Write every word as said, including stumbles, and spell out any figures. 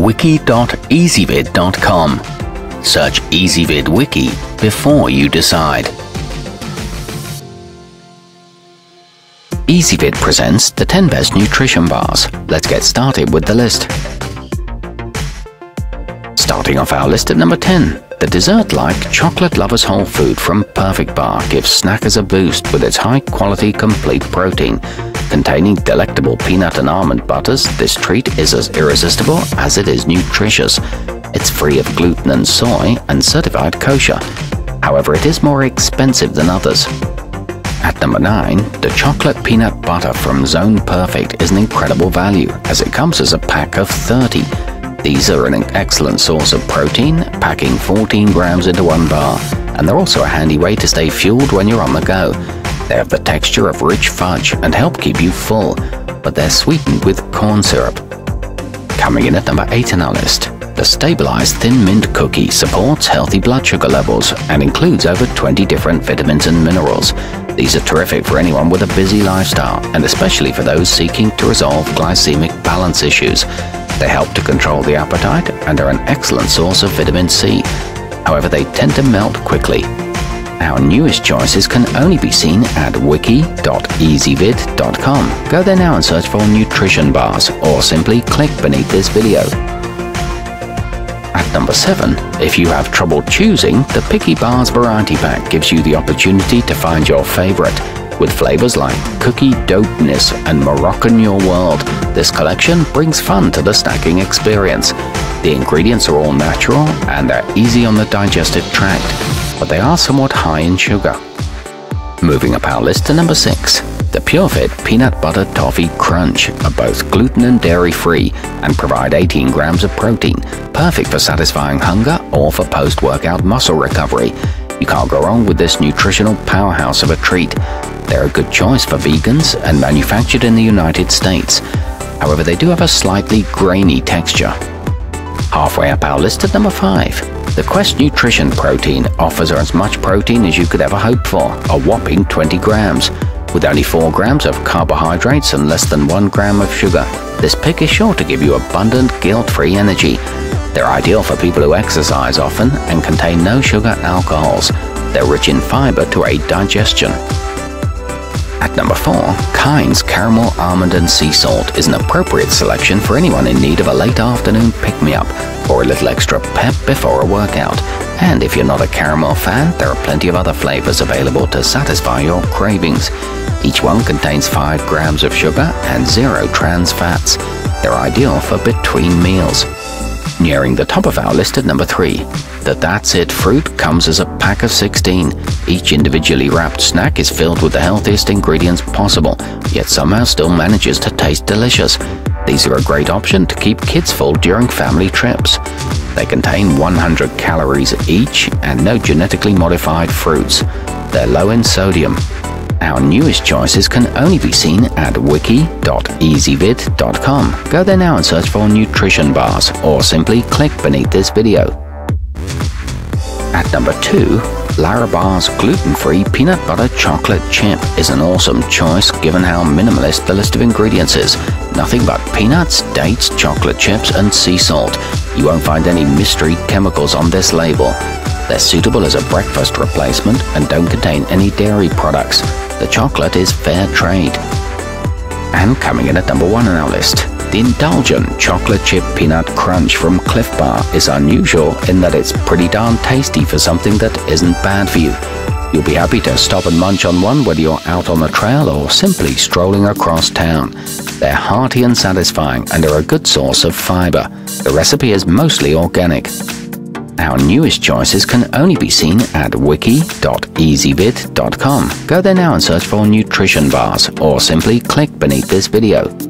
wiki dot ezvid dot com. Search Ezvid Wiki before you decide. Ezvid presents the ten best nutrition bars. Let's get started with the list. Starting off our list at number ten, the dessert-like chocolate lover's whole food from Purefit Bar gives snackers a boost with its high-quality complete protein. Containing delectable peanut and almond butters, this treat is as irresistible as it is nutritious. It's free of gluten and soy and certified kosher. However, it is more expensive than others. At number nine, the chocolate peanut butter from Zone Perfect is an incredible value as it comes as a pack of thirty. These are an excellent source of protein, packing fourteen grams into one bar, and they're also a handy way to stay fueled when you're on the go. They have the texture of rich fudge and help keep you full, but they're sweetened with corn syrup. Coming in at number eight on our list, the Stabilize Thin Mint Cookie supports healthy blood sugar levels and includes over twenty different vitamins and minerals. These are terrific for anyone with a busy lifestyle, and especially for those seeking to resolve glycemic balance issues. They help to control the appetite and are an excellent source of vitamin C. However, they tend to melt quickly. Our newest choices can only be seen at wiki dot ezvid dot com. Go there now and search for nutrition bars, or simply click beneath this video. At number seven, if you have trouble choosing, the Picky Bars Variety Pack gives you the opportunity to find your favorite. With flavors like Cookie Dopeness and Moroccan Your World, this collection brings fun to the snacking experience. The ingredients are all natural and are easy on the digestive tract, but they are somewhat high in sugar. Moving up our list to number six, the Purefit Peanut Butter Toffee Crunch are both gluten and dairy-free and provide eighteen grams of protein, perfect for satisfying hunger or for post-workout muscle recovery. You can't go wrong with this nutritional powerhouse of a treat. They're a good choice for vegans and manufactured in the United States. However, they do have a slightly grainy texture. Halfway up our list at number five, the Quest Nutrition Protein offers as much protein as you could ever hope for, a whopping twenty grams. With only four grams of carbohydrates and less than one gram of sugar, this pick is sure to give you abundant, guilt-free energy. They're ideal for people who exercise often and contain no sugar alcohols. They're rich in fiber to aid digestion. At number four, Kind's Caramel Almond and Sea Salt is an appropriate selection for anyone in need of a late afternoon pick-me-up or a little extra pep before a workout. And if you're not a caramel fan, there are plenty of other flavors available to satisfy your cravings. Each one contains five grams of sugar and zero trans fats. They're ideal for between meals. Nearing the top of our list at number three, the That's It fruit comes as a pack of sixteen. Each individually wrapped snack is filled with the healthiest ingredients possible, yet somehow still manages to taste delicious. These are a great option to keep kids full during family trips. They contain one hundred calories each and no genetically modified fruits. They're low in sodium. Our newest choices can only be seen at wiki dot ezvid dot com. Go there now and search for nutrition bars, or simply click beneath this video. At number two, Larabar's gluten-free peanut butter chocolate chip is an awesome choice given how minimalist the list of ingredients is. Nothing but peanuts, dates, chocolate chips, and sea salt. You won't find any mystery chemicals on this label. They're suitable as a breakfast replacement and don't contain any dairy products. The chocolate is fair trade. And coming in at number one on our list, the indulgent chocolate chip peanut crunch from Cliff Bar is unusual in that it's pretty darn tasty for something that isn't bad for you. You'll be happy to stop and munch on one whether you're out on the trail or simply strolling across town. They're hearty and satisfying and are a good source of fiber. The recipe is mostly organic. Our newest choices can only be seen at wiki dot ezvid dot com. Go there now and search for nutrition bars, or simply click beneath this video.